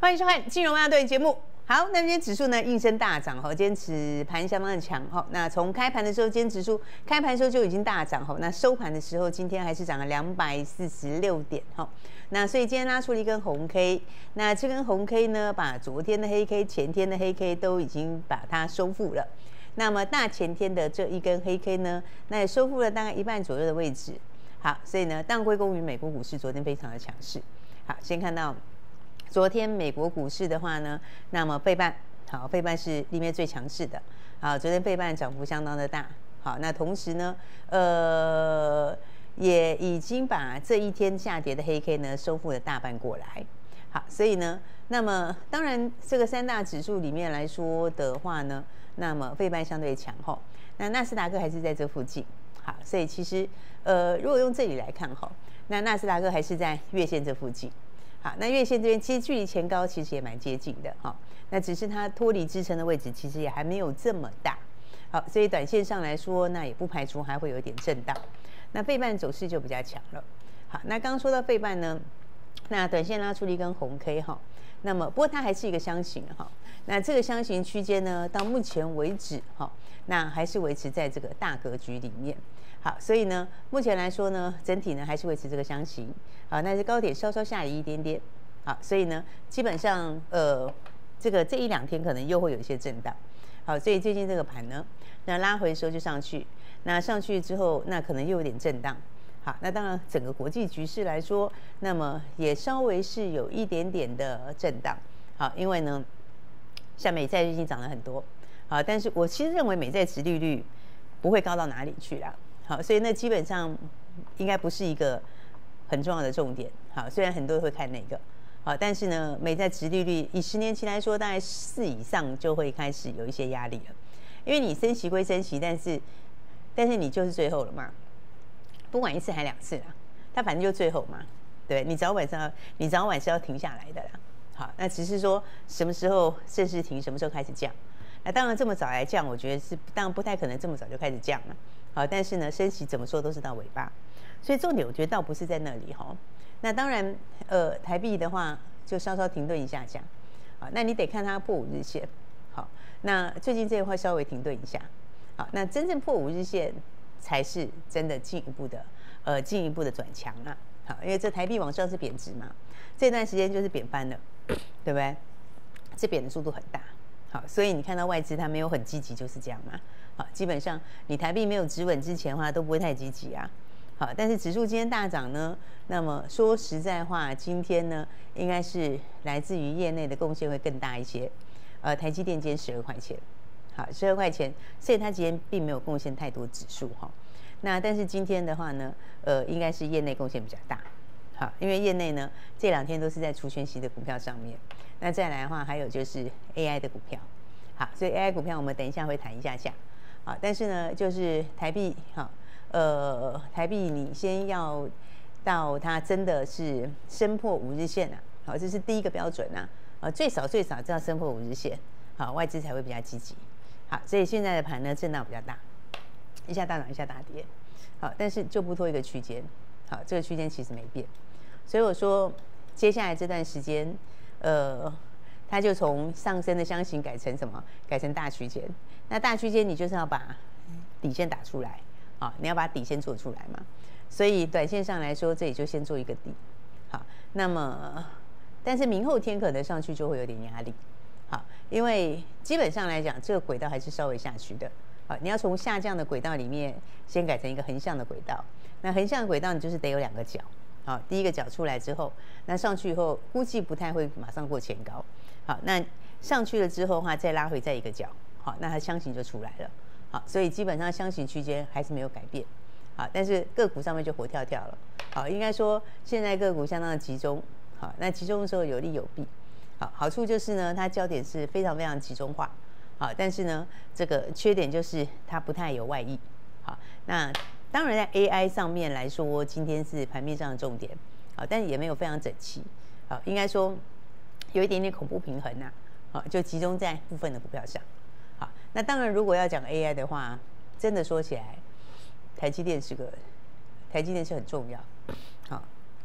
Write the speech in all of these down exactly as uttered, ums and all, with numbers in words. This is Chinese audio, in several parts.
欢迎收看《金融万队》节目。好，那今天指数呢应声大涨哈，今天指盘相当的强哈。那从开盘的时候，今天指数开盘的时候就已经大涨哈，那收盘的时候，今天还是涨了两百四十六点哈。那所以今天拉出了一根红 K， 那这根红 K 呢，把昨天的黑 K、前天的黑 K 都已经把它收复了。那么大前天的这一根黑 K 呢，那也收复了大概一半左右的位置。好，所以呢，当归功于美国股市昨天非常的强势。好，先看到。昨天美国股市的话呢，那么费半好，费半是里面最强势的。好，昨天费半涨幅相当的大。好，那同时呢，呃，也已经把这一天下跌的黑 K 呢收复了大半过来。好，所以呢，那么当然这个三大指数里面来说的话呢，那么费半相对强吼，那纳斯达克还是在这附近。好，所以其实呃，如果用这里来看吼，那纳斯达克还是在月线这附近。好，那月线这边其实距离前高其实也蛮接近的哈，那只是它脱离支撑的位置其实也还没有这么大。好，所以短线上来说，那也不排除还会有一点震荡。那费半走势就比较强了。好，那刚刚说到费半呢，那短线拉出了一根红 K 哈，那么不过它还是一个箱型哈，那这个箱型区间呢，到目前为止哈，那还是维持在这个大格局里面。好，所以呢，目前来说呢，整体呢还是维持这个箱型。好，那是高点稍稍下移一点点。好，所以呢，基本上呃，这个这一两天可能又会有一些震荡。好，所以最近这个盘呢，那拉回的时候就上去，那上去之后，那可能又有点震荡。好，那当然整个国际局势来说，那么也稍微是有一点点的震荡。好，因为呢，像美债最近涨了很多。好，但是我其实认为美债殖利率不会高到哪里去啦。好，所以那基本上应该不是一个很重要的重点。好，虽然很多人会看那个，好，但是呢，美债殖利率以十年期来说，大概四以上就会开始有一些压力了。因为你升息归升息，但是但是你就是最后了嘛，不管一次还两次啦，它反正就最后嘛，对，你早晚是要你早晚是要停下来的啦。好，那只是说什么时候正式停，什么时候开始降。那当然这么早来降，我觉得是当然不太可能这么早就开始降了。好，但是呢，升息怎么说都是到尾巴，所以重点我觉得倒不是在那里哈。那当然，呃，台币的话就稍稍停顿一下降，好，那你得看它破五日线，好，那最近这一块稍微停顿一下，好，那真正破五日线才是真的进一步的，呃，进一步的转强啊，好，因为这台币往上是贬值嘛，这段时间就是贬翻了，对不对？这贬的速度很大。好，所以你看到外资它没有很积极，就是这样嘛。好，基本上你台币没有止稳之前的话，都不会太积极啊。好，但是指数今天大涨呢，那么说实在话，今天呢，应该是来自于业内的贡献会更大一些。呃，台积电今天十二块钱，好，十二块钱，所以它今天并没有贡献太多指数哈。那但是今天的话呢，呃，应该是业内贡献比较大。好，因为业内呢这两天都是在除权息的股票上面。那再来的话，还有就是 A I 的股票，好，所以 A I 股票我们等一下会谈一下下，好，但是呢，就是台币，好，呃，台币你先要到它真的是升破五日线啊，好，这是第一个标准啊，呃，最少最少要升破五日线，好，外资才会比较积极，好，所以现在的盘呢震荡比较大，一下大涨一下大跌，好，但是就不脱一个区间，好，这个区间其实没变，所以我说接下来这段时间。呃，它就从上升的箱型改成什么？改成大区间。那大区间你就是要把底线打出来，好，你要把底线做出来嘛。所以短线上来说，这里就先做一个底，好。那么，但是明后天可能上去就会有点压力，好，因为基本上来讲，这个轨道还是稍微下去的，好，你要从下降的轨道里面先改成一个横向的轨道。那横向的轨道你就是得有两个角。好，第一个角出来之后，那上去以后估计不太会马上过前高。好，那上去了之后的话，再拉回再一个角，好，那它箱型就出来了。好，所以基本上箱型区间还是没有改变。好，但是个股上面就活跳跳了。好，应该说现在个股相当的集中。好，那集中的时候有利有弊。好，好处就是呢，它焦点是非常非常集中化。好，但是呢，这个缺点就是它不太有外溢。好，那。当然，在 A I 上面来说，今天是盘面上的重点，好，但也没有非常整齐，好，应该说有一点点恐怖平衡呐，好，就集中在部分的股票上，好，那当然如果要讲 A I 的话，真的说起来，台积电是个，台积电是很重要，好，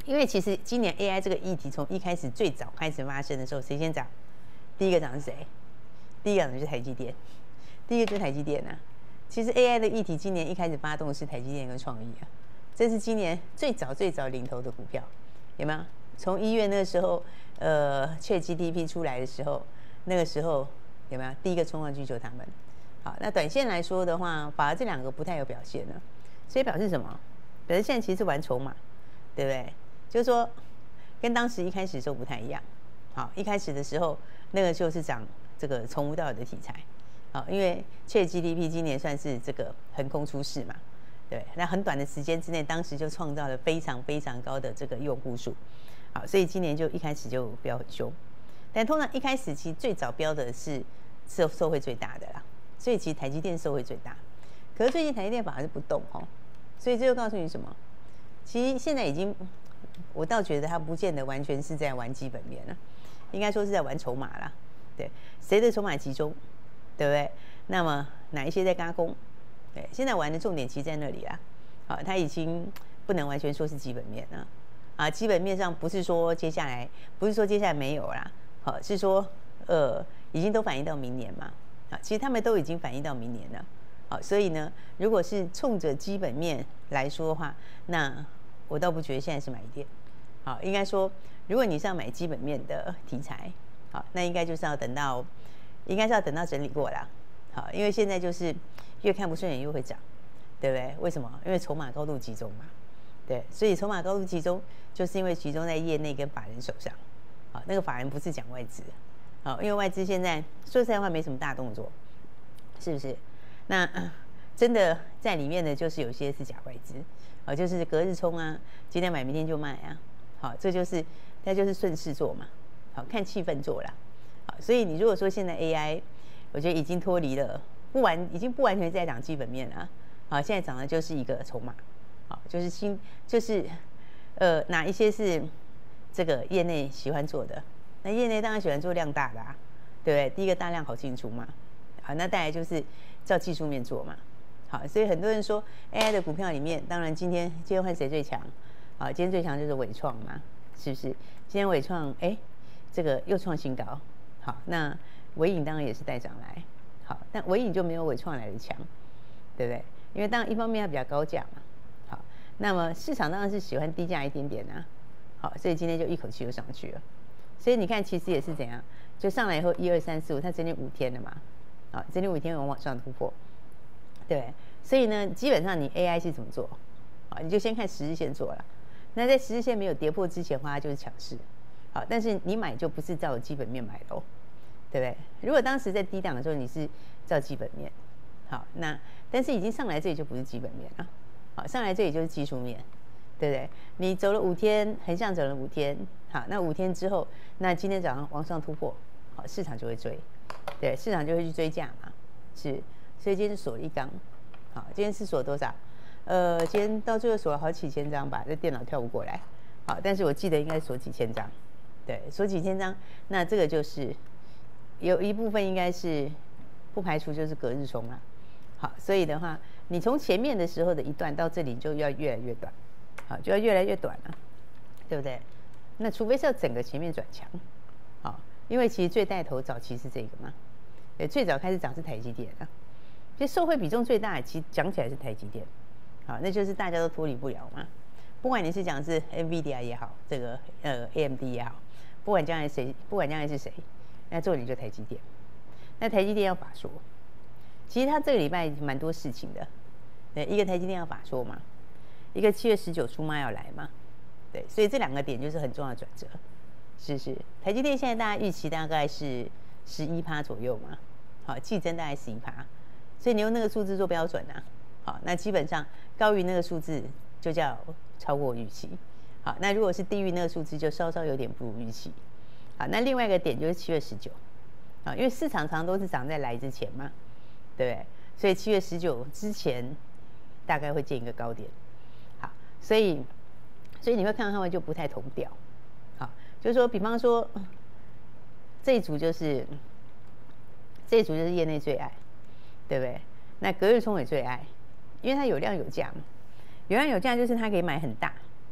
因为其实今年 A I 这个议题从一开始最早开始发生的时候，谁先涨？第一个涨是谁？第一个涨的就是台积电，第一个就是台积电啊。其实 A I 的议题今年一开始发动的是台积电跟创意啊，这是今年最早最早领头的股票，有没有？从一月那个时候，呃，ChatGPT 出来的时候，那个时候有没有第一个冲上去就他们？好，那短线来说的话，反而这两个不太有表现了，所以表示什么？表示现在其实是玩筹码，对不对？就是说，跟当时一开始的时候不太一样。好，一开始的时候，那个就是涨这个从无到有的题材。好，因为 ChatGPT 今年算是这个横空出世嘛，对，那很短的时间之内，当时就创造了非常非常高的这个用户数。好，所以今年就一开始就飙很凶。但通常一开始其实最早飙的是受受惠最大的啦，所以其实台积电受惠最大。可是最近台积电反而是不动哦，所以这就告诉你什么？其实现在已经，我倒觉得它不见得完全是在玩基本面了。应该说是在玩筹码啦，对，谁的筹码集中，对不对？那么哪一些在轧空？对，现在玩的重点其实在那里啦。好，它已经不能完全说是基本面了，啊，基本面上不是说接下来不是说接下来没有啦，好，是说呃已经都反映到明年嘛，啊，其实他们都已经反映到明年了，好，所以呢，如果是冲着基本面来说的话，那我倒不觉得现在是买点。好，应该说，如果你是要买基本面的题材，好，那应该就是要等到，应该是要等到整理过啦。好，因为现在就是越看不顺眼越会涨，对不对？为什么？因为筹码高度集中嘛，对，所以筹码高度集中，就是因为集中在业内跟法人手上。好，那个法人不是讲外资，好，因为外资现在说实在话没什么大动作，是不是？那、呃、真的在里面的就是有些是假外资，好，就是隔日冲啊，今天买明天就卖啊。好，这就是它就是顺势做嘛，好，看气氛做啦。好，所以你如果说现在 A I， 我觉得已经脱离了不完，已经不完全在讲基本面了。好，现在涨的就是一个筹码，好，就是新就是呃哪一些是这个业内喜欢做的，那业内当然喜欢做量大的啊，对不对？第一个大量好进出嘛，好，那再来就是照技术面做嘛，好，所以很多人说 A I 的股票里面，当然今天今天换谁最强？好，今天最强就是伟创嘛，是不是？今天伟创哎，这个又创新高。好，那伟影当然也是带涨来，好，但伟影就没有伟创来的强，对不对？因为当然一方面它比较高价嘛，好，那么市场当然是喜欢低价一点点啊，好，所以今天就一口气就上去了。所以你看，其实也是怎样，就上来以后一二三四五，它整理五天了嘛，好，整理五天往往上突破，对不对？所以呢，基本上你 A I 是怎么做？好，你就先看十日线做了。那在十日线没有跌破之前的话，它就是强势，好，但是你买就不是照基本面买喽，对不对？如果当时在低档的时候你是照基本面，好，那但是已经上来这里就不是基本面了，好，上来这里就是技术面，对不对？你走了五天，横向走了五天，好，那五天之后，那今天早上往上突破，好，市场就会追，对，市场就会去追价嘛，是，所以今天是锁了一缸，好，今天是锁多少？呃，今天到最后锁了好几千张吧，这电脑跳不过来，好，但是我记得应该锁几千张，对，锁几千张，那这个就是有一部分应该是不排除就是隔日冲啦，好，所以的话，你从前面的时候的一段到这里就要越来越短，好，就要越来越短了，对不对？那除非是要整个前面转强，好，因为其实最带头早期是这个嘛，对，最早开始涨是台积电啊，所以受惠比重最大的其实讲起来是台积电。好，那就是大家都脱离不了嘛。不管你是讲是 NVIDIA 也好，这个呃 A M D 也好，不管将来谁，不管将来是谁，那重点就台积电。那台积电要法说，其实他这个礼拜蛮多事情的。对，一个台积电要法说嘛，一个七月十九出妈要来嘛，对，所以这两个点就是很重要的转折，是不是？台积电现在大家预期大概是十一趴左右嘛，好，季增大概十一趴，所以你用那个数字做标准啊。好，那基本上高于那个数字就叫超过预期。好，那如果是低于那个数字，就稍稍有点不如预期。好，那另外一个点就是七月十九，啊，因为市场常都是涨在来之前嘛，对不对？所以七月十九之前大概会见一个高点。好，所以所以你会看到他们就不太同调。好，就是说，比方说这一组就是这一组就是业内最爱，对不对？那隔日冲也最爱。因为它有量有价嘛，有量有价就是它可以买很大，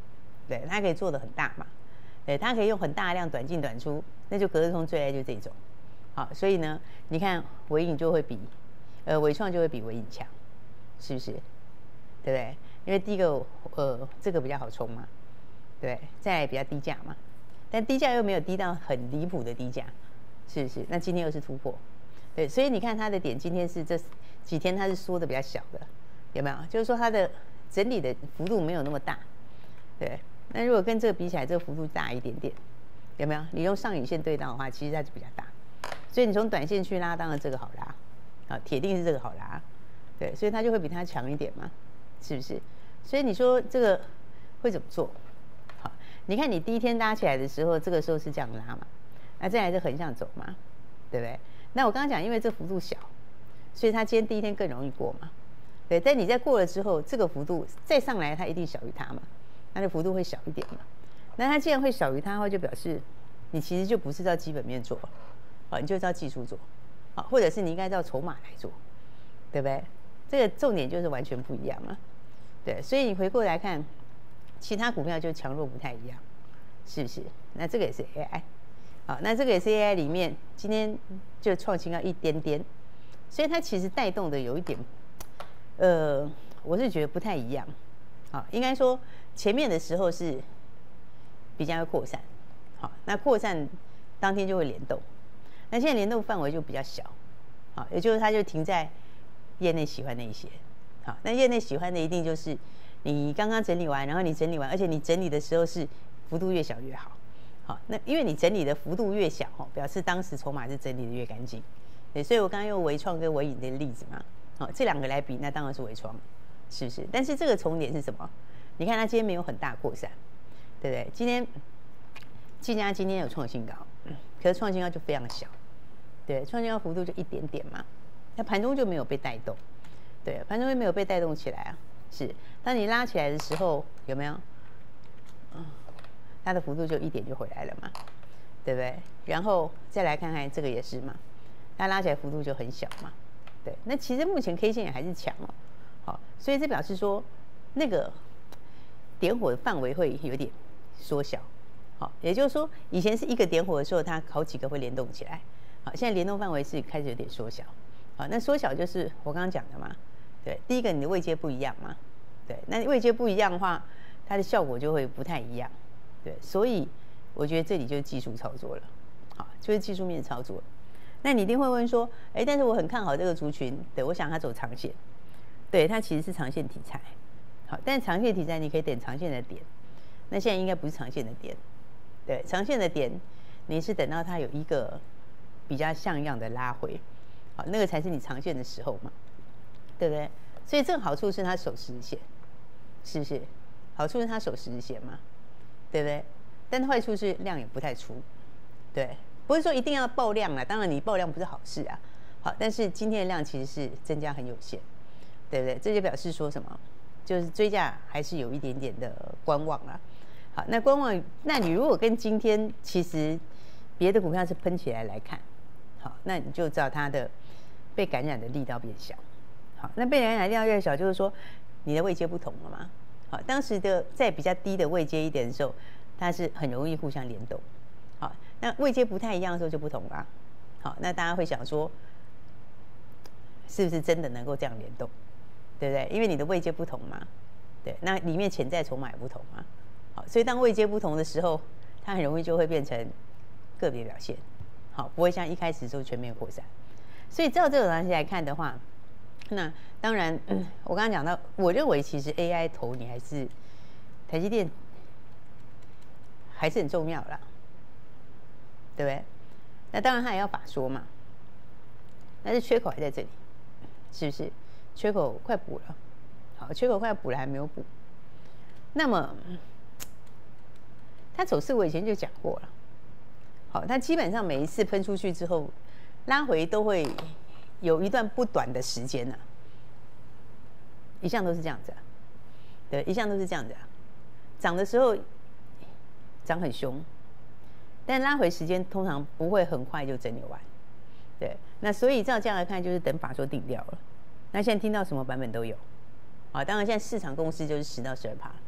对，它可以做的很大嘛，对，它可以用很大量短进短出，那就隔日冲最爱就这种，好，所以呢，你看伟影就会比，呃，伟创就会比伟影强，是不是？对不对？因为第一个，呃，这个比较好冲嘛，对，再来比较低价嘛，但低价又没有低到很离谱的低价，是不是？那今天又是突破，对，所以你看它的点今天是这几天它是缩的比较小的，有没有？就是说它的整理的幅度没有那么大，对。那如果跟这个比起来，这个幅度大一点点，有没有？你用上影线对到的话，其实它就比较大，所以你从短线去拉，当然这个好拉，啊，铁定是这个好拉，对，所以它就会比它强一点嘛，是不是？所以你说这个会怎么做？好，你看你第一天拉起来的时候，这个时候是这样拉嘛，那再来是横向走嘛，对不对？那我刚刚讲，因为这幅度小，所以它今天第一天更容易过嘛，对。但你在过了之后，这个幅度再上来，它一定小于它嘛。它的幅度会小一点嘛？那它既然会小于它的话，就表示你其实就不是照基本面做，啊，你就照技术做，啊，或者是你应该照筹码来做，对不对？这个重点就是完全不一样嘛，对。所以你回过来看，其他股票就强弱不太一样，是不是？那这个也是 A I， 好，那这个也是 A I 里面今天就创新高一点点，所以它其实带动的有一点，呃，我是觉得不太一样。好，应该说前面的时候是比较会扩散，好，那扩散当天就会联动，那现在联动范围就比较小，好，也就是它就停在业内喜欢那一些，好，那业内喜欢的一定就是你刚刚整理完，然后你整理完，而且你整理的时候是幅度越小越好，好，那因为你整理的幅度越小，表示当时筹码是整理的越干净，对，所以我刚刚用微创跟微影的例子嘛，好，这两个来比，那当然是微创。是不是？但是这个重点是什么？你看它今天没有很大扩散，对不对？今天技嘉今天有创新高，可是创新高就非常小，对，创新高幅度就一点点嘛，那盘中就没有被带动，对，盘中就没有被带动起来啊。是，当你拉起来的时候，有没有？嗯，它的幅度就一点就回来了嘛，对不对？然后再来看看这个也是嘛，它拉起来幅度就很小嘛，对。那其实目前 K 线也还是强哦。好，所以这表示说，那个点火的范围会有点缩小。好，也就是说，以前是一个点火的时候，它好几个会联动起来。好，现在联动范围是开始有点缩小。好，那缩小就是我刚刚讲的嘛。对，第一个你的位阶不一样嘛。对，那位阶不一样的话，它的效果就会不太一样。对，所以我觉得这里就是技术操作了。好，就是技术面操作。那你一定会问说，哎，但是我很看好这个族群，对我想它走长线。对，它其实是长线题材，好，但长线题材你可以点长线的点，那现在应该不是长线的点，对，长线的点你是等到它有一个比较像样的拉回，好，那个才是你长线的时候嘛，对不对？所以这个好处是它守十日线，是不是？好处是它守十日线嘛，对不对？但坏处是量也不太出，对，不是说一定要爆量啦，当然你爆量不是好事啊，好，但是今天的量其实是增加很有限。对不对？这就表示说什么？就是追价还是有一点点的观望啦。好，那观望，那你如果跟今天其实别的股票是喷起来来看，好，那你就知道它的被感染的力道变小。好，那被感染的力道越小，就是说你的位阶不同了嘛。好，当时的在比较低的位阶一点的时候，它是很容易互相联动。好，那位阶不太一样的时候就不同啦。好，那大家会想说，是不是真的能够这样联动？对不对？因为你的位阶不同嘛，对，那里面潜在筹码也不同嘛，好，所以当位阶不同的时候，它很容易就会变成个别表现，好，不会像一开始就全面扩散。所以照这种关系来看的话，那当然，嗯、我刚刚讲到，我认为其实 A I 投你还是台积电还是很重要啦，对不对？那当然它也要法说嘛，但是缺口还在这里，是不是？缺口快补了，好，缺口快补了还没有补。那么，它走势我以前就讲过了，好，它基本上每一次喷出去之后，拉回都会有一段不短的时间呢、啊，一向都是这样子啊，对，一向都是这样子啊，涨的时候涨很凶，但拉回时间通常不会很快就整理完，对，那所以照这样来看，就是等法说定调了。那现在听到什么版本都有，啊，当然现在市场共识就是十到十二趴，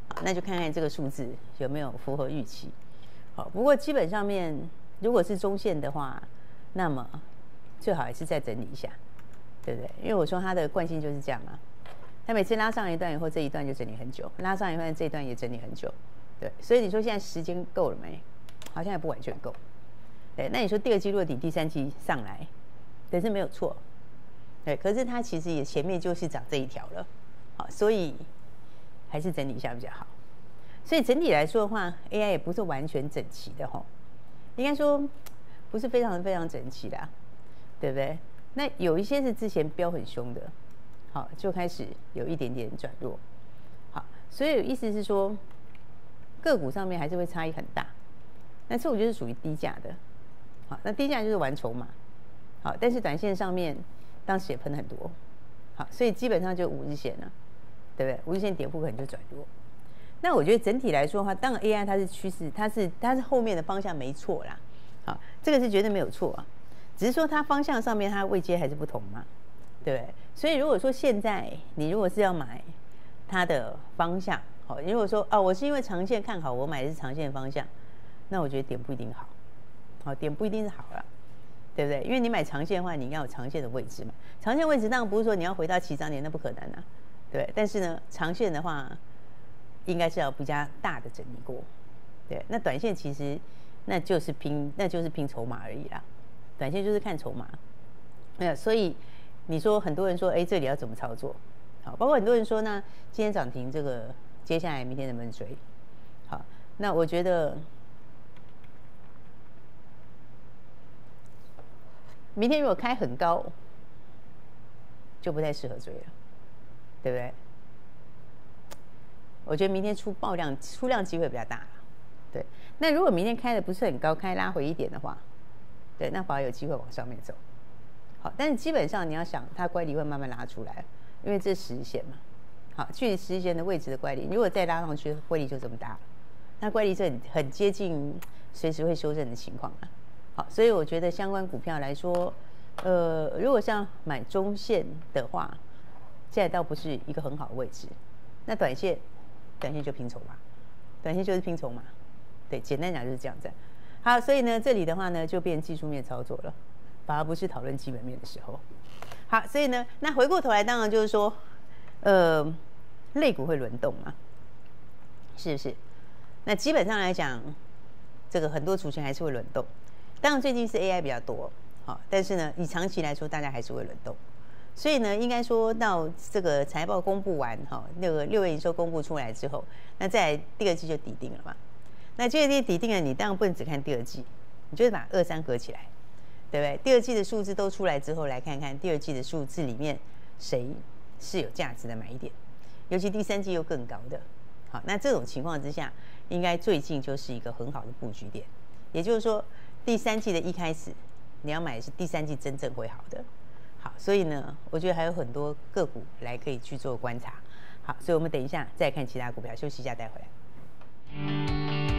好，那就看看这个数字有没有符合预期。好，不过基本上面如果是中线的话，那么最好还是再整理一下，对不对？因为我说它的惯性就是这样嘛，它每次拉上一段以后，这一段就整理很久，拉上一段这一段也整理很久，对。所以你说现在时间够了没？好像还不完全够。对，那你说第二季落底，第三季上来，但是没有错。对，可是它其实也前面就是涨这一条了，好，所以还是整理一下比较好。所以整体来说的话 ，A I 也不是完全整齐的吼，应该说不是非常非常整齐啦，对不对？那有一些是之前飙很凶的，好，就开始有一点点转弱，好，所以意思是说个股上面还是会差异很大，但是我觉得是属于低价的，好，那低价就是玩筹码，好，但是短线上面。当时也喷很多，好，所以基本上就五日线了，对不对？五日线跌破可能就转弱。那我觉得整体来说的话，当然 A I 它是趋势，它是它是后面的方向没错啦，好，这个是绝对没有错啊，只是说它方向上面它位阶还是不同嘛，对不对？所以如果说现在你如果是要买它的方向，好，如果说啊我是因为长线看好，我买的是长线方向，那我觉得点不一定好，好，点不一定是好了。对不对？因为你买长线的话，你应该有长线的位置嘛。长线位置当然不是说你要回到起涨点，那不可能啊，对。但是呢，长线的话，应该是要比较大的整理过，对。那短线其实那就是拼，那就是拼筹码而已啦。短线就是看筹码，呃，所以你说很多人说，哎，这里要怎么操作？好，包括很多人说呢，今天涨停，这个接下来明天能不能追？好，那我觉得。明天如果开很高，就不太适合追了，对不对？我觉得明天出爆量、出量机会比较大，对。那如果明天开的不是很高，开拉回一点的话，对，那反而有机会往上面走。好，但是基本上你要想，它乖离会慢慢拉出来，因为这是十日线嘛。好，距离十日线的位置的乖离，如果再拉上去，乖离就这么大了。那乖离是很很接近随时会修正的情况啊。好，所以我觉得相关股票来说，呃，如果像买中线的话，现在倒不是一个很好的位置。那短线，短线就拼筹码，短线就是拼筹码，对，简单讲就是这样子。好，所以呢，这里的话呢，就变技术面操作了，反而不是讨论基本面的时候。好，所以呢，那回过头来，当然就是说，呃，类股会轮动嘛，是不是？那基本上来讲，这个很多族群还是会轮动。当然最近是 A I 比较多，好，但是呢，以长期来说，大家还是会轮动。所以呢，应该说到这个财报公布完，哈，那个六月营收公布出来之后，那在第二季就底定了嘛。那第二季底定了，你当然不能只看第二季，你就是把二三合起来，对不对？第二季的数字都出来之后，来看看第二季的数字里面谁是有价值的买点，尤其第三季又更高的。好，那这种情况之下，应该最近就是一个很好的布局点，也就是说。第三季的一开始，你要买的是第三季真正会好的，好，所以呢，我觉得还有很多个股来可以去做观察，好，所以我们等一下再看其他股票，休息一下带回来。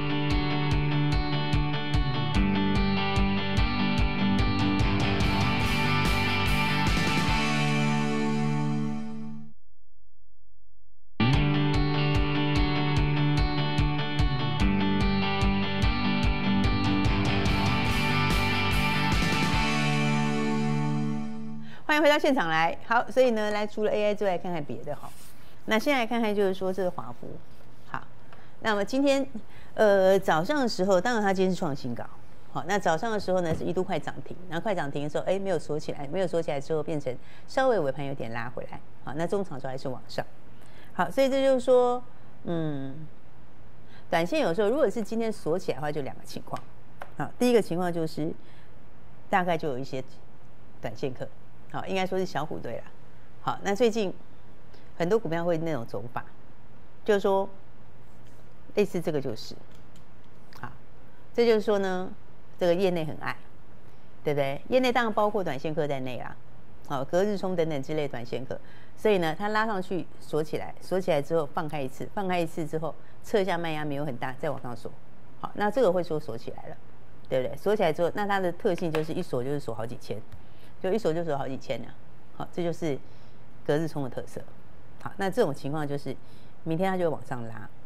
欢迎回到现场来，好，所以呢，来除了 A I 之外，看看别的哈。那现在来看看，就是说这个华孚，好，那么今天呃早上的时候，当然它今天是创新高，好，那早上的时候呢是一度快涨停，然后快涨停的时候，哎没有锁起来，没有锁起来之后变成稍微尾盘有点拉回来，好，那中长周还是往上，好，所以这就是说，嗯，短线有时候如果是今天锁起来的话，就两个情况，好，第一个情况就是大概就有一些短线客。好，应该说是小虎队啦。好，那最近很多股票会那种走法，就是说类似这个就是，好，这就是说呢，这个业内很爱，对不对？业内当然包括短线客在内啦，好，隔日冲等等之类短线客，所以呢，它拉上去锁起来，锁起来之后放开一次，放开一次之后测一下卖压没有很大，再往上锁，好，那这个会说锁起来了，对不对？锁起来之后，那它的特性就是一锁就是锁好几千。就一锁就锁好几千呢，好，这就是隔日冲的特色。好，那这种情况就是明天它就会往上拉，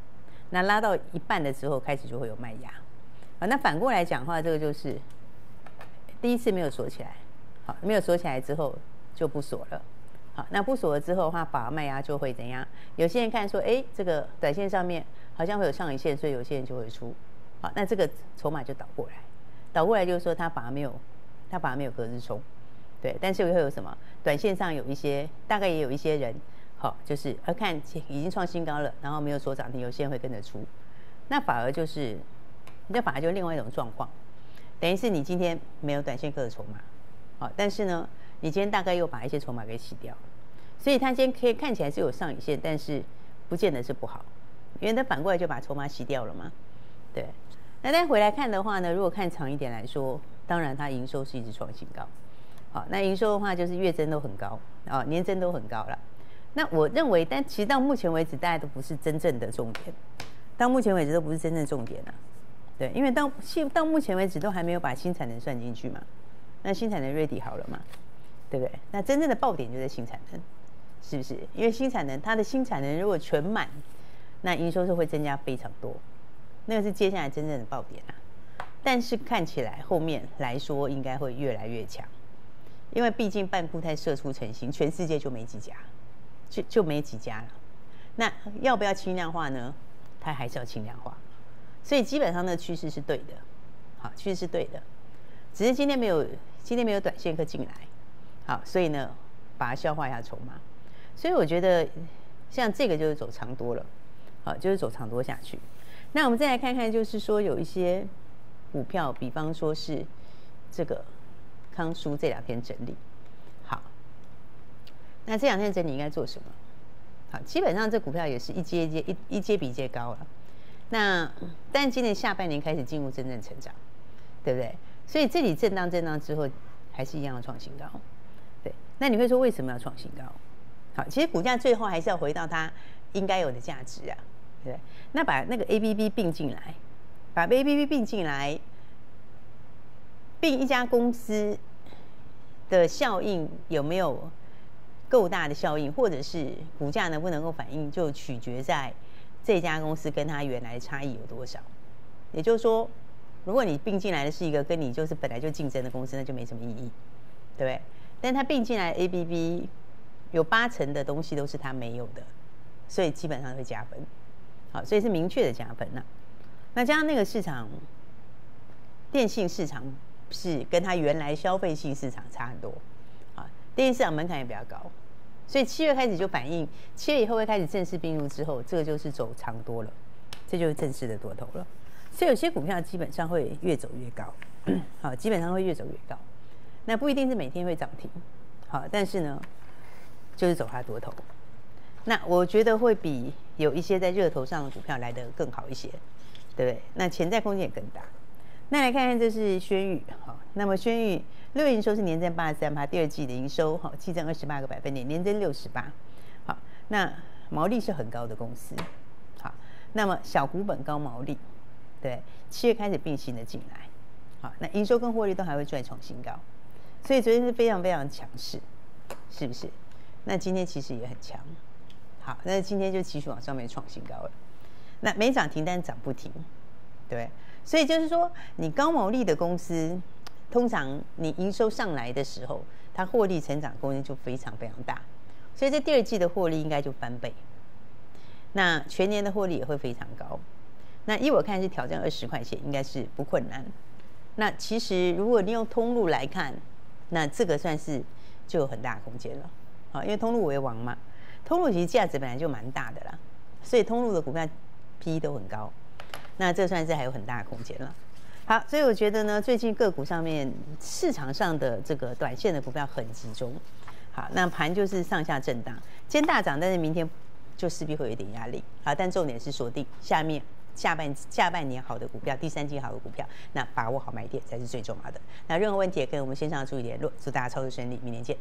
那拉到一半的时候开始就会有卖压。好，那反过来讲话，这个就是第一次没有锁起来，好，没有锁起来之后就不锁了。好，那不锁了之后的话，反而卖压就会怎样？有些人看说，哎，这个短线上面好像会有上影线，所以有些人就会出。好，那这个筹码就倒过来，倒过来就是说它反而没有，它反而没有隔日冲，对，但是会有什么？短线上有一些，大概也有一些人，好，就是呃看已经创新高了，然后没有锁涨停，有些人会跟着出，那反而就是，那反而就另外一种状况，等于是你今天没有短线客的筹码，好，但是呢，你今天大概又把一些筹码给洗掉，所以它今天可以看起来是有上影线，但是不见得是不好，因为它反过来就把筹码洗掉了嘛，对。那再回来看的话呢，如果看长一点来说，当然它营收是一直创新高，好，那营收的话就是月增都很高，啊，年增都很高了。那我认为，但其实到目前为止，大家都不是真正的重点，到目前为止都不是真正重点啊，对，因为到到目前为止都还没有把新产能算进去嘛，那新产能 ready 好了嘛，对不对？那真正的爆点就在新产能，是不是？因为新产能它的新产能如果全满，那营收是会增加非常多。那个是接下来真正的爆点啊，但是看起来后面来说应该会越来越强，因为毕竟半固态射出成型，全世界就没几家，就就没几家了。那要不要轻量化呢？它还是要轻量化，所以基本上那个趋势是对的，好，趋势是对的，只是今天没有今天没有短线客进来，好，所以呢把它消化一下筹码，所以我觉得像这个就是走长多了，好，就是走长多下去。那我们再来看看，就是说有一些股票，比方说是这个康舒这两天整理，好，那这两天整理应该做什么？好，基本上这股票也是一阶一阶一一阶比一阶高了。那但今年下半年开始进入真正成长，对不对？所以这里震荡震荡之后，还是一样的创新高。对，那你会说为什么要创新高？好，其实股价最后还是要回到它应该有的价值啊。对，那把那个 A B B 并进来，把 A B B 并进来，并一家公司的效应有没有够大的效应，或者是股价能不能够反应，就取决在这家公司跟它原来的差异有多少。也就是说，如果你并进来的是一个跟你就是本来就竞争的公司，那就没什么意义，对不对？但它并进来 A B B 有八成的东西都是它没有的，所以基本上会加分。好，所以是明确的加分呐、啊。那加上那个市场，电信市场是跟它原来消费性市场差很多，啊，电信市场门槛也比较高，所以七月开始就反映，七月以后会开始正式并入之后，这个就是走长多了，这就是正式的多头了。所以有些股票基本上会越走越高，好，基本上会越走越高。那不一定是每天会涨停，好，但是呢，就是走它多头。那我觉得会比有一些在热头上的股票来得更好一些，对不对？那潜在空间也更大。那来看看这是轩裕，好，那么轩裕六月营收是年增八十三%，第二季的营收好，季增二十八个百分点，年增六十八，好，那毛利是很高的公司，好，那么小股本高毛利，对，七月开始并新的进来，好，那营收跟获利都还会再创新高，所以昨天是非常非常强势，是不是？那今天其实也很强。好，那今天就继续往上面创新高了。那没涨停，但涨不停，对。所以就是说，你高毛利的公司，通常你营收上来的时候，它获利成长空间就非常非常大。所以这第二季的获利应该就翻倍，那全年的获利也会非常高。那依我看是挑战二十块钱，应该是不困难。那其实如果你用通路来看，那这个算是就有很大的空间了。好，因为通路为王嘛。通路其实价值本来就蛮大的啦，所以通路的股票 P E 都很高，那这算是还有很大的空间了。好，所以我觉得呢，最近个股上面市场上的这个短线的股票很集中。好，那盘就是上下震荡，今天大涨，但是明天就势必会有一点压力。好，但重点是锁定下面下半下半年好的股票，第三季好的股票，那把握好买点才是最重要的。那任何问题也跟我们线上的助理联络，祝大家操作顺利，明年见。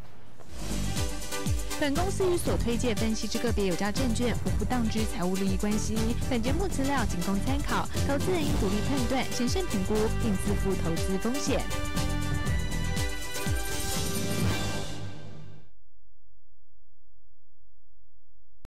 本公司与所推介分析之个别有价证券无不当之财务利益关系。本节目资料仅供参考，投资人应独立判断、审慎评估，并自负投资风险。